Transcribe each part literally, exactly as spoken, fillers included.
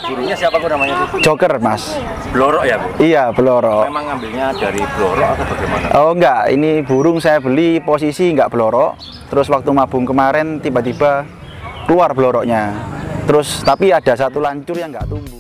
burungnya siapa kok namanya? Joker, Mas. Blorok ya, Bu? Iya, blorok. Memang ngambilnya dari blorok atau bagaimana? Oh enggak, ini burung saya beli posisi enggak blorok. Terus waktu mabung kemarin tiba-tiba keluar bloroknya. Terus tapi ada satu lancur yang enggak tumbuh.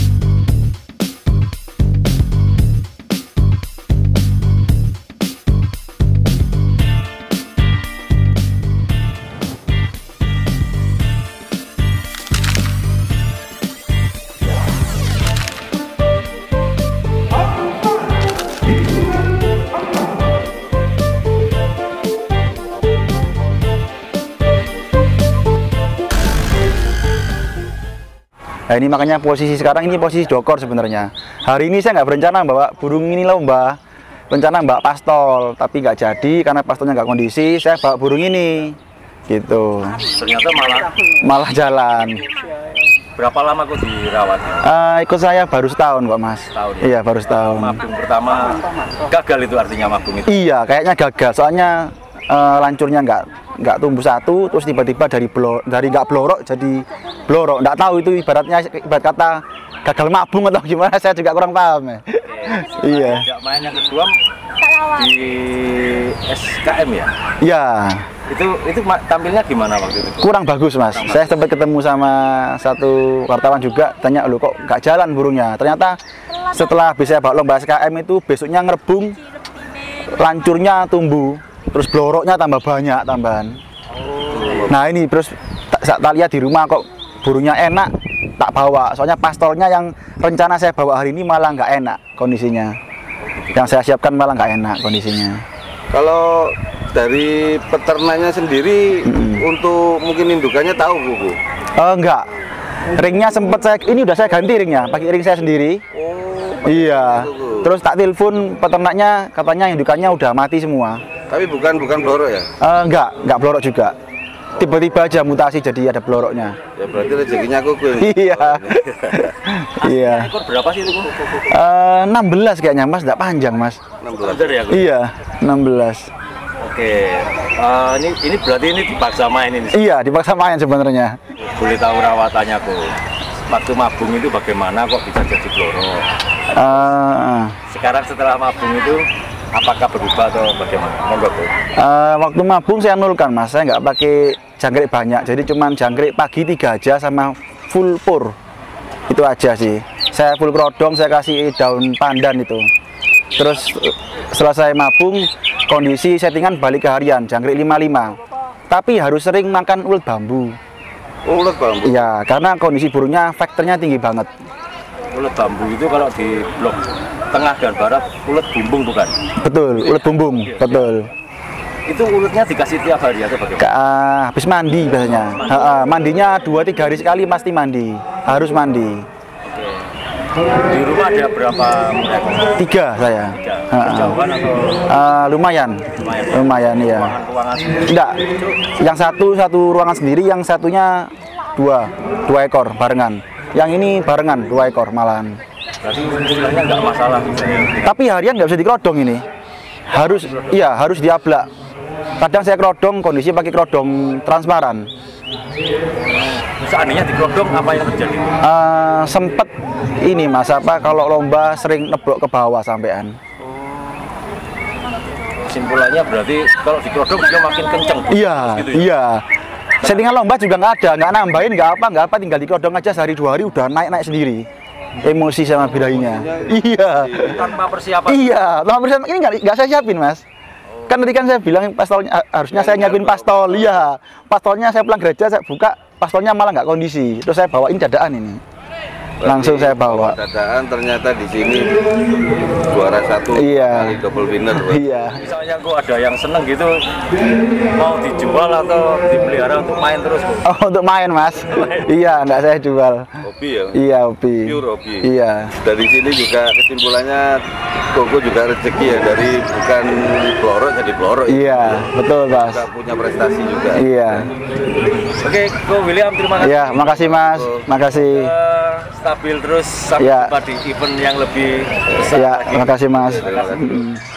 Nah ini makanya posisi sekarang ini posisi jokor sebenarnya. Hari ini saya nggak berencana bawa burung ini lomba, rencana bawa pastol, tapi nggak jadi karena pastolnya nggak kondisi. Saya bawa burung ini, gitu. Ternyata malah malah jalan. Berapa lama kok dirawat? Uh, ikut saya baru setahun kok, Mas. Setahun, ya? Iya baru setahun. Mabung pertama gagal itu artinya mabung itu? Iya kayaknya gagal, soalnya uh, lancurnya nggak nggak tumbuh satu, terus tiba-tiba dari blor, dari nggak blorok jadi blorok. Nggak tahu itu ibaratnya ibarat kata gagal mabung atau gimana, saya juga kurang paham ya. Iya. Nggak main yang kedua di S K M ya? Iya. Itu itu tampilnya gimana waktu itu? Kurang bagus, Mas. Kurang saya bagus. Sempat ketemu sama satu wartawan juga, tanya lu kok nggak jalan burungnya. Ternyata setelah bisa bawa lomba S K M itu besoknya ngerebung, lancurnya tumbuh. Terus bloroknya tambah banyak tambahan. Oh. Nah ini terus tak, tak lihat di rumah kok burungnya enak, tak bawa. Soalnya pastolnya yang rencana saya bawa hari ini malah nggak enak kondisinya. Yang saya siapkan malah nggak enak kondisinya. Kalau dari peternaknya sendiri mm-hmm. untuk mungkin indukannya tahu Bu? Bu? Oh enggak. Ringnya sempat saya ini udah saya ganti ringnya, pakai ring saya sendiri. Oh. Iya. Itu. Terus tak telepon peternaknya, katanya indukannya udah mati semua. Tapi bukan bukan blorok ya? Uh, enggak, enggak blorok juga. Tiba-tiba aja mutasi jadi ada bloroknya. Ya berarti rezekinya kok gue. Iya. Iya. Ekor berapa sih itu? Uh, enam belas kayaknya, Mas, enggak panjang, Mas. enam belas ya? Iya, enam belas. Oke. Uh, ini ini berarti ini dipaksa main ini. Iya, dipaksa main sebenarnya. Boleh tahu rawatannya kok. Waktu mabung itu bagaimana kok bisa jadi blorok? Uh, Sekarang setelah mabung itu apakah berubah atau bagaimana? Monggo, Bu. Uh, waktu mabung saya nulkan, Mas. Saya nggak pakai jangkrik banyak. Jadi cuma jangkrik pagi tiga aja sama full pur. Itu aja sih. Saya full kerodong, saya kasih daun pandan itu. Terus selesai mabung, kondisi settingan balik ke harian, jangkrik lima puluh lima. Tapi harus sering makan ulet bambu. Oh, ulet bambu? Iya, karena kondisi burungnya faktornya tinggi banget. Ulet bambu itu kalau di blok tengah dan barat ulet bumbung bukan? Betul, ulet bumbung, betul. Itu uletnya dikasih tiap hari atau bagaimana? Ke, uh, habis mandi biasanya. Ha, uh, mandinya dua tiga hari sekali pasti mandi, harus mandi. Oke. Di rumah ada berapa ekor? Tiga saya. Tiga. Ha, Jauhan atau? Uh, lumayan, lumayan, lumayan ya. Ruangan sendiri? Enggak, yang satu satu ruangan sendiri, yang satunya dua, dua ekor barengan. Yang ini barengan dua ekor malahan. Berarti sebenarnya nggak masalah. Tapi harian nggak bisa dikerodong ini. Harus, iya harus diablak. Kadang saya kerodong, kondisi pakai kerodong transparan. Seandainya dikerodong apa yang terjadi? Uh, sempet ini, Mas, apa kalau lomba sering neblok ke bawah sampean. Kesimpulannya berarti kalau dikerodong dia makin kenceng. Iya, gitu ya? Iya. Settingan lomba juga nggak ada, nggak nambahin, nggak apa, nggak apa, tinggal dikerodong aja sehari dua hari udah naik-naik sendiri. Emosi sama birahinya. Iya. Tanpa persiapan. Iya, tanpa persiapan. Ini nggak nggak saya siapin, Mas. Kan tadi kan saya bilang pastolnya harusnya saya nyiapin pastol. Iya. Pastolnya saya pulang gereja, saya buka, pastolnya malah nggak kondisi. Terus saya bawain dadaan ini. Langsung saya bawa. Dadaan ternyata di sini juara satu, iya. Kali double winner. Iya. Misalnya kok ada yang seneng gitu, mau dijual atau dipelihara untuk main terus, Bu? Oh, untuk main, Mas. Iya, nggak saya jual. Hobi ya? Iya, hobi. Pure hobi. Iya. Dari sini juga kesimpulannya Koko juga rezeki ya, dari bukan blorok jadi blorok. Iya, ya. Betul, Mas. Kita punya prestasi juga. Iya. Oke, Ko William, terima kasih. Iya, makasih, Mas. Makasih. Uh, stabil terus sampai ya. jumpa di event yang lebih besar ya, lagi. Terima kasih, Mas. Terima kasih.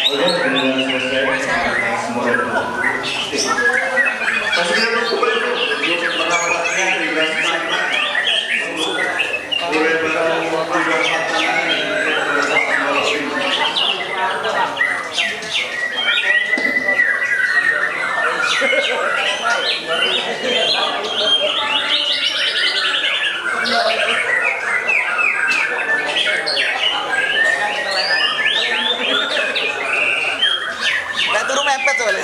Nggak turun mepet soalnya.